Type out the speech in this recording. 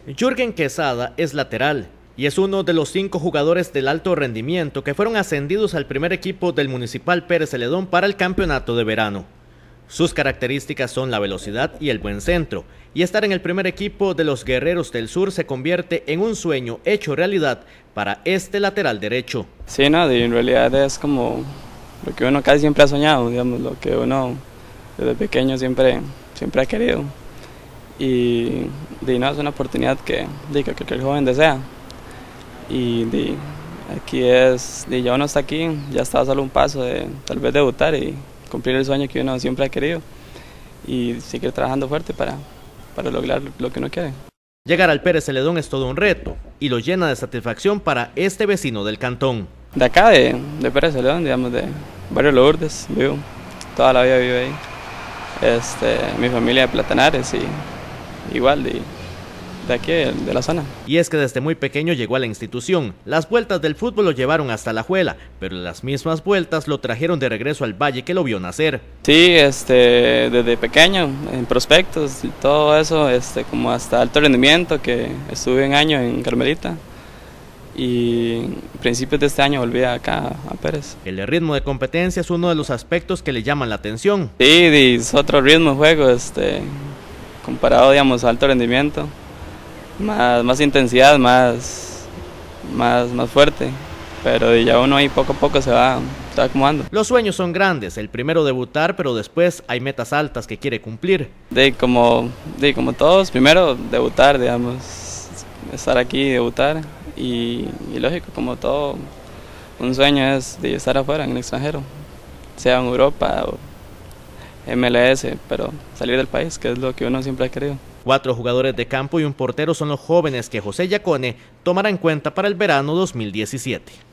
Jürgen Quesada es lateral y es uno de los 5 jugadores del alto rendimiento que fueron ascendidos al primer equipo del Municipal Pérez Celedón para el campeonato de verano. Sus características son la velocidad y el buen centro, y estar en el primer equipo de los Guerreros del Sur se convierte en un sueño hecho realidad para este lateral derecho. Sí, no, en realidad es como lo que uno casi siempre ha soñado, digamos, lo que uno desde pequeño siempre ha querido. Y no, es una oportunidad que el joven desea. Y aquí ya uno está aquí, ya está solo un paso de tal vez debutar y cumplir el sueño que uno siempre ha querido y seguir trabajando fuerte para lograr lo que uno quiere. Llegar al Pérez Celedón es todo un reto y lo llena de satisfacción para este vecino del cantón. De acá, de Pérez Celedón, digamos, de Barrio Lourdes, vivo, toda la vida vivo ahí. Mi familia de Platanares y igual de aquí, de la zona. Y es que desde muy pequeño llegó a la institución. Las vueltas del fútbol lo llevaron hasta Alajuela, pero las mismas vueltas lo trajeron de regreso al valle que lo vio nacer. Sí, desde pequeño, en prospectos y todo eso, como hasta alto rendimiento, que estuve un año en Carmelita. Y a principios de este año volví acá a Pérez. El ritmo de competencia es uno de los aspectos que le llaman la atención. Sí, es otro ritmo de juego, comparado, digamos, a alto rendimiento. Más intensidad, más fuerte, pero ya uno ahí poco a poco se va acomodando. Los sueños son grandes, el primero debutar, pero después hay metas altas que quiere cumplir. Como todos, primero debutar, digamos, estar aquí, debutar, y lógico, como todo, un sueño es de estar afuera, en el extranjero, sea en Europa o MLS, pero salir del país, que es lo que uno siempre ha querido. 4 jugadores de campo y un portero son los jóvenes que José Yacone tomará en cuenta para el verano 2017.